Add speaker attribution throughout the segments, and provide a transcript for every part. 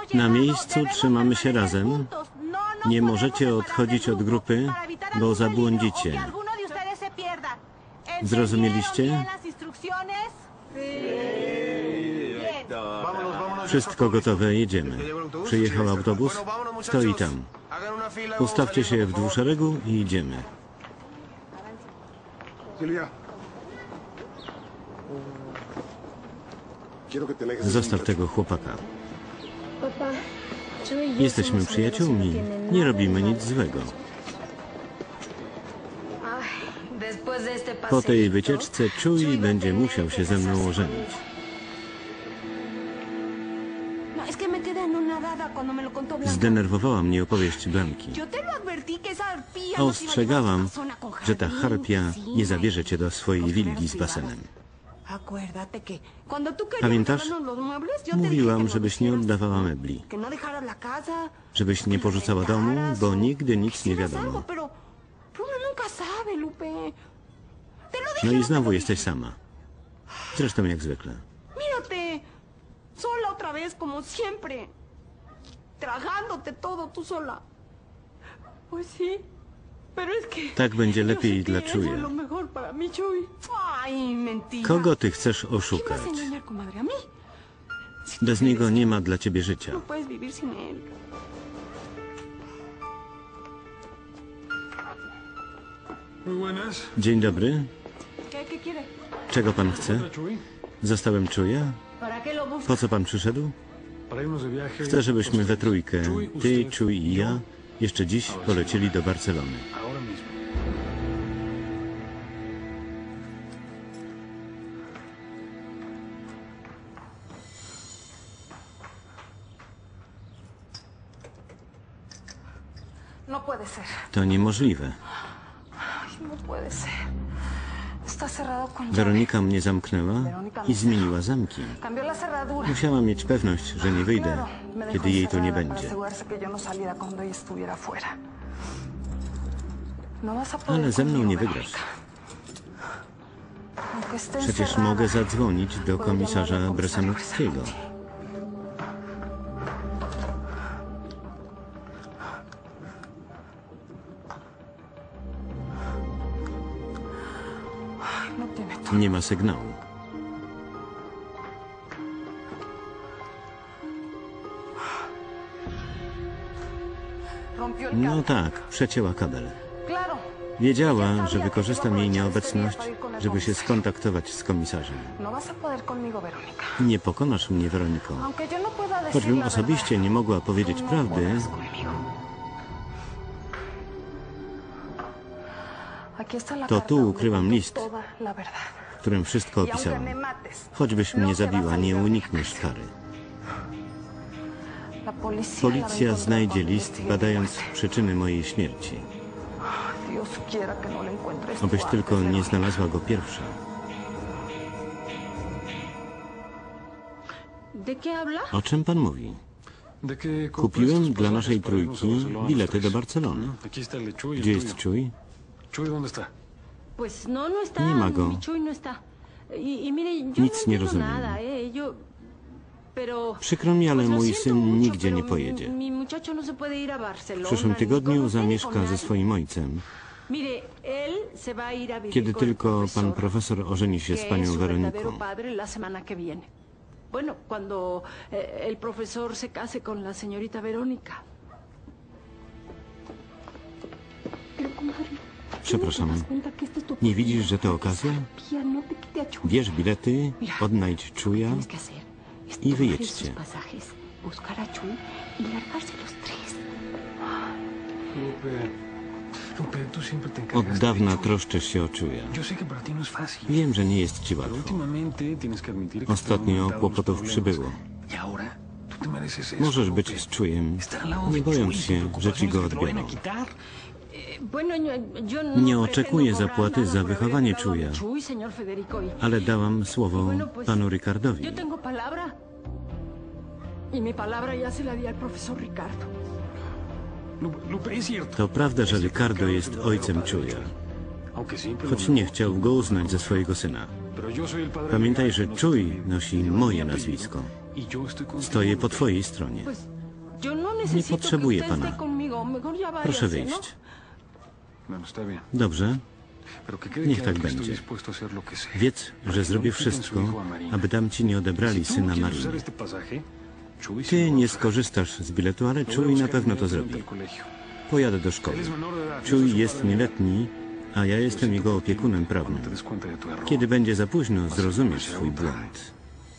Speaker 1: Na miejscu trzymamy się razem. Nie możecie odchodzić od grupy, bo zabłądzicie. Zrozumieliście? Wszystko gotowe, jedziemy. Przyjechał autobus, stoi tam. Ustawcie się w dwuszeregu i idziemy. Zostaw tego chłopaka. Jesteśmy przyjaciółmi, nie robimy nic złego. Po tej wycieczce Chuy będzie musiał się ze mną ożenić. Zdenerwowała mnie opowieść Blanki. Ostrzegałam, że ta harpia nie zabierze cię do swojej willi z basenem. Pamiętasz? Mówiłam, żebyś nie oddawała mebli. Żebyś nie porzucała domu, bo nigdy nic nie wiadomo. No i znowu jesteś sama. Zresztą jak zwykle.
Speaker 2: Sola otra vez, como siempre. Tragándote todo tú sola. Pues sí, pero es que...
Speaker 1: Tak będzie lepiej dla Chuya. Kogo ty chcesz oszukać? Bez niego nie ma dla ciebie życia. Dzień dobry. Czego pan chce? Zostałem Chuya? Po co pan przyszedł? Chcę, żebyśmy we trójkę, ty, Chuy i ja, jeszcze dziś polecieli do Barcelony. To niemożliwe. Weronika mnie zamknęła i zmieniła zamki. Musiałam mieć pewność, że nie wyjdę, kiedy jej tu nie będzie. Ale ze mną nie wygrasz. Przecież mogę zadzwonić do komisarza Bresanowskiego. Nie ma sygnału. No tak, przecięła kabel. Wiedziała, że wykorzystam jej nieobecność, żeby się skontaktować z komisarzem. Nie pokonasz mnie, Weroniko. Choćbym osobiście nie mogła powiedzieć prawdy, to tu ukryłam list, w którym wszystko opisałam. Choćbyś mnie zabiła, nie unikniesz kary. Policja znajdzie list, badając przyczyny mojej śmierci. Obyś tylko nie znalazła go pierwsza. O czym pan mówi? Kupiłem dla naszej trójki bilety do Barcelony. Gdzie jest Chuy? Nie ma go. Nic nie rozumiem. Przykro mi, ale mój syn nigdzie nie pojedzie. W przyszłym tygodniu zamieszka ze swoim ojcem. Kiedy tylko pan profesor ożeni się z panią Weroniką.
Speaker 2: Bueno, cuando el profesor se case con la señorita Verónica.
Speaker 1: Przepraszam, nie widzisz, że to okazja? Bierz bilety, odnajdź Chuya i wyjedźcie. Od dawna troszczysz się o Chuya. Wiem, że nie jest ci łatwo. Ostatnio kłopotów przybyło. Możesz być z Chuyem, nie bojąc się, że ci go odbiorą. Nie oczekuję zapłaty za wychowanie Chuya, ale dałam słowo panu Ricardowi. To prawda, że Ricardo jest ojcem Chuya, choć nie chciał go uznać za swojego syna. Pamiętaj, że Chuy nosi moje nazwisko. Stoję po twojej stronie. Nie potrzebuję pana. Proszę wyjść. Dobrze, niech tak będzie. Wiedz, że zrobię wszystko, aby tamci nie odebrali syna Mariny. Ty nie skorzystasz z biletu, ale Chuy na pewno to zrobi. Pojadę do szkoły. Chuy jest nieletni, a ja jestem jego opiekunem prawnym. Kiedy będzie za późno, zrozumiesz swój błąd.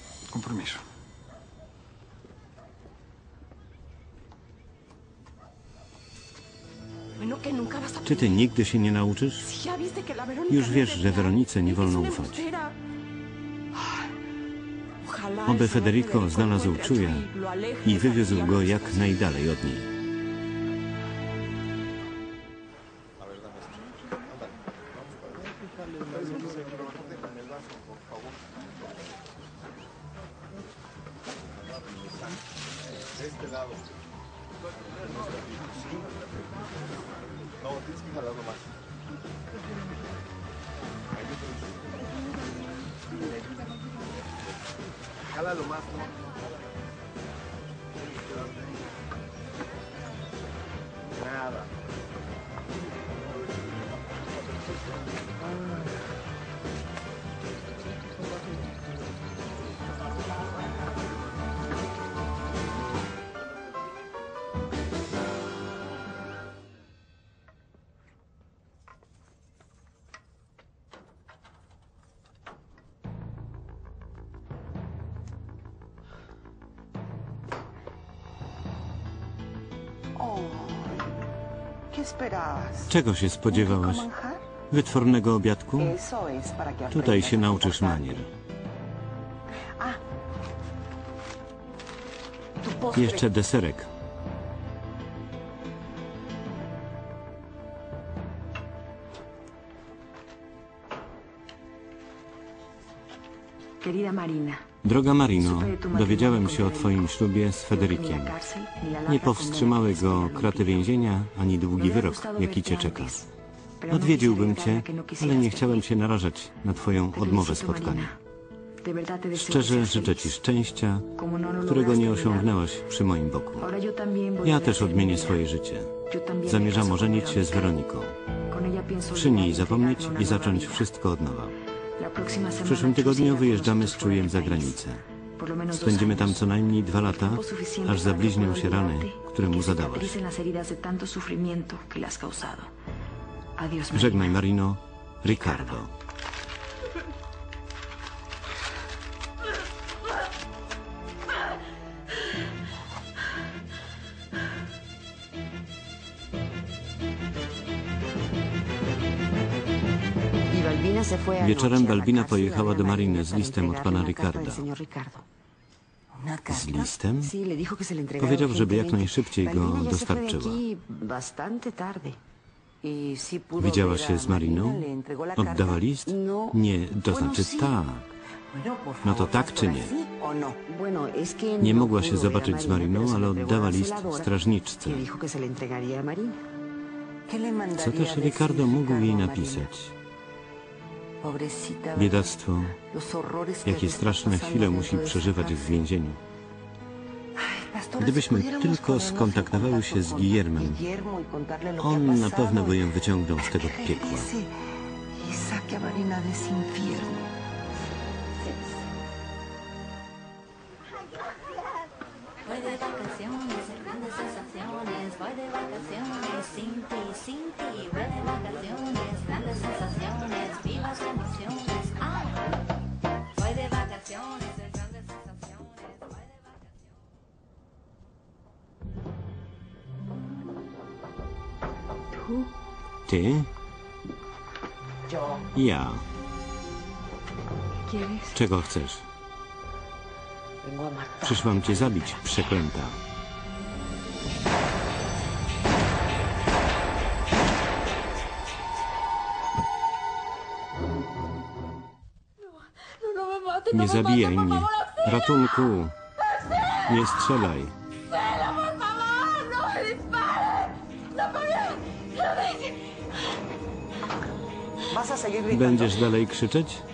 Speaker 1: Czy ty nigdy się nie nauczysz? Już wiesz, że Weronice nie wolno ufać. Oby Federico znalazł Chuya i wywiózł go jak najdalej od niej. Czego się spodziewałaś? Wytwornego obiadku? Tutaj się nauczysz manier. Jeszcze deserek. Droga Marino, dowiedziałem się o twoim ślubie z Federikiem. Nie powstrzymały go kraty więzienia, ani długi wyrok, jaki cię czeka. Odwiedziłbym cię, ale nie chciałem się narażać na twoją odmowę spotkania. Szczerze życzę ci szczęścia, którego nie osiągnęłaś przy moim boku. Ja też odmienię swoje życie. Zamierzam ożenić się z Weroniką. Przy niej zapomnieć i zacząć wszystko od nowa. W przyszłym tygodniu wyjeżdżamy z Chuyem za granicę. Spędzimy tam co najmniej 2 lata, aż zabliźnią się rany, które mu zadałaś. Żegnaj, Marino. Ricardo. Wieczorem Balbina pojechała do Mariny z listem od pana Ricarda. Z listem? Powiedział, żeby jak najszybciej go dostarczyła. Widziała się z Mariną? Oddała list? Nie, to znaczy tak. No to tak czy nie? Nie mogła się zobaczyć z Mariną, ale oddała list strażniczce. Co też Ricardo mógł jej napisać? Biedactwo, jakie straszne chwile musi przeżywać w więzieniu. Gdybyśmy tylko skontaktowały się z Guillermem, on na pewno by ją wyciągnął z tego piekła. Ty? Ja. Czego chcesz? Przyszłam cię zabić, przeklęta. Nie zabijaj mnie. Ratunku. Nie strzelaj. Będziesz dalej krzyczeć?